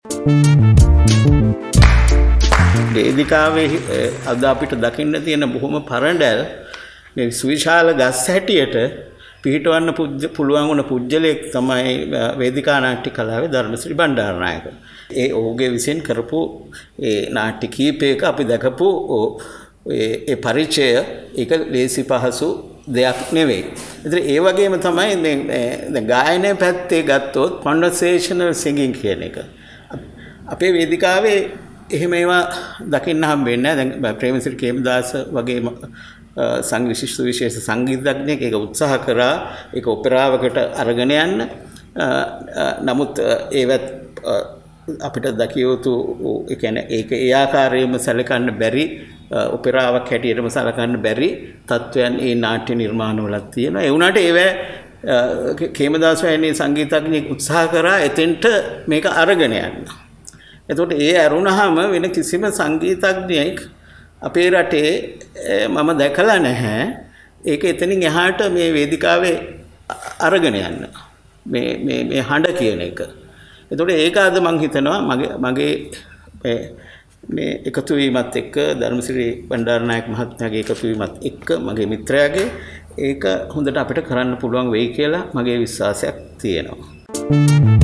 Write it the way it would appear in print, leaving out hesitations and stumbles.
වේදිකාවේ අද අපිට දකින්න තියෙන බොහොම පරඬල් මේ සුවිශාල ගස් හැටියට පිහිටවන්න පුළුවන් වුණ පුජ්‍යලයක් තමයි වේදිකා නාට්‍ය කලාවේ ධර්මශ්‍රී බණ්ඩාරනායක. ඒ ඔහුගේ විසින් කරපු ඒ නාට්‍ය කීපයක අපි දැකපු ඒ පරිචය ඒක ලේසි පහසු දෙයක් නෙවෙයි. ඒතර ඒ වගේම තමයි දැන් ගායනයේ පැත්තේ ගත්තොත් conversational singing කියන එක. අපේ වේදිකාවේ එහෙම ඒවා දකින්න හම්බෙන්නේ නැහැ. දැන් ප්‍රේමසිරි කේමදාස වගේ සංවිශිෂ්ට විශේෂ සංගීතඥයෙක් ඒක උත්සාහ කරා ඒක ඔපෙරාවකට අරගෙන යන්න. නමුත් ඒවත් අපිට දකිය යුතු ඒ කියන්නේ ඒක ඒ ආකාරයෙන්ම සැලකන්න බැරි ඔපෙරාවක් හැටියටම සැලකන්න බැරි තත්වයන් ඒ නාට්‍ය නිර්මාණවලත් තියෙනවා. ඒ වුණාට ඒවැ කේමදාස වැනි සංගීතඥයෙක් උත්සාහ කරා එතෙන්ට මේක අරගෙන යන්න. එතකොට ඒ අරුණාම වෙන කිසිම සංගීතඥයෙක් අපේ රටේ මම දැකලා නැහැ. ඒක එතනින් එහාට මේ වේදිකාවේ අරගෙන යන්න. මේ හඬ කියන එක. එතකොට ඒක අද මම හිතනවා මගේ මේ එකතු වීමත් එක්ක ධර්මශ්‍රී බණ්ඩාරනායක මහත්මයාගේ එකතු වීමත් එක්ක මගේ මිත්‍රයාගේ ඒක හොඳට අපිට කරන්න පුළුවන් වෙයි කියලා මගේ විශ්වාසයක් තියෙනවා.